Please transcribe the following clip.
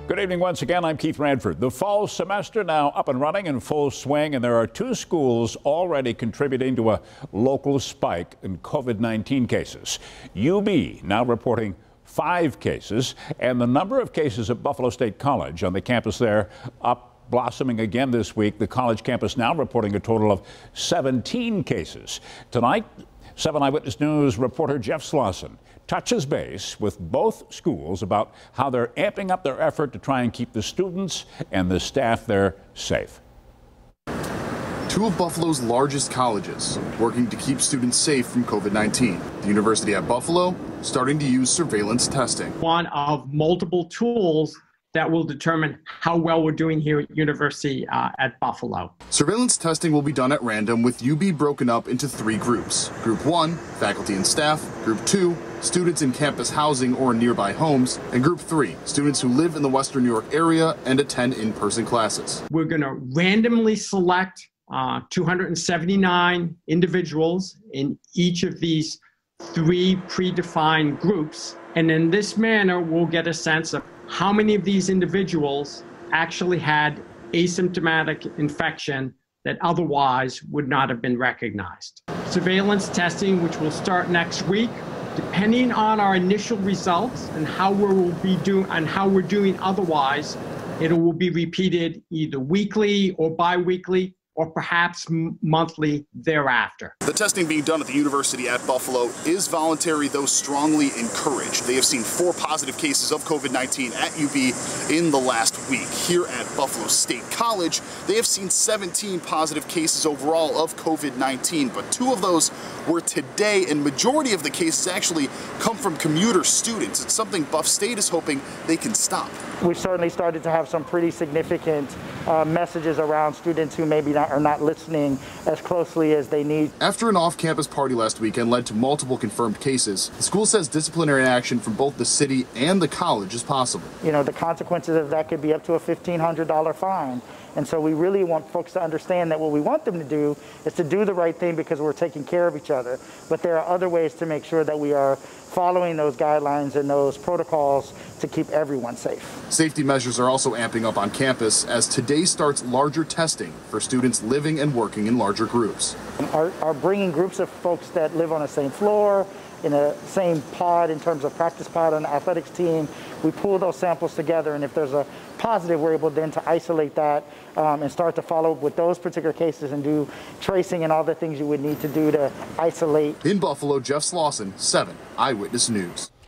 Good evening once again. I'm Keith Radford. The fall semester now up and running in full swing, and there are two schools already contributing to a local spike in COVID-19 cases. UB now reporting 5 cases, and the number of cases at Buffalo State College on the campus there up, blossoming again this week. The college campus now reporting a total of 17 cases. Tonight, 7 Eyewitness News reporter Jeff Slauson touches base with both schools about how they're amping up their effort to try and keep the students and the staff there safe. Two of Buffalo's largest colleges working to keep students safe from COVID-19. The University at Buffalo starting to use surveillance testing. One of multiple tools that will determine how well we're doing here at University at Buffalo. Surveillance testing will be done at random, with UB broken up into 3 groups. Group 1, faculty and staff. Group 2, students in campus housing or nearby homes. And Group 3, students who live in the Western New York area and attend in-person classes. We're going to randomly select 279 individuals in each of these 3 predefined groups. And in this manner, we'll get a sense of how many of these individuals actually had asymptomatic infection that otherwise would not have been recognized. Surveillance testing, which will start next week, depending on our initial results and how we're doing otherwise, it will be repeated either weekly or bi-weekly, or perhaps monthly thereafter. The testing being done at the University at Buffalo is voluntary, though strongly encouraged. They have seen 4 positive cases of COVID-19 at UB in the last week. Here at Buffalo State College, they have seen 17 positive cases overall of COVID-19, but 2 of those were today, and majority of the cases actually come from commuter students. It's something Buff State is hoping they can stop. We certainly started to have some pretty significant messages around students who maybe are not listening as closely as they need. After an off-campus party last weekend led to multiple confirmed cases, the school says disciplinary action from both the city and the college is possible. You know, the consequences of that could be up to a $1,500 fine. And so we really want folks to understand that what we want them to do is to do the right thing because we're taking care of each other. But there are other ways to make sure that we are following those guidelines and those protocols to keep everyone safe. Safety measures are also amping up on campus as today starts larger testing for students living and working in larger groups. Are bringing groups of folks that live on the same floor, in the same pod in terms of practice pod on the athletics team. We pool those samples together, and if there's a positive, we're able then to isolate that and start to follow up with those particular cases and do tracing and all the things you would need to do to isolate. In Buffalo, Jeff Slauson, 7 Eyewitness News.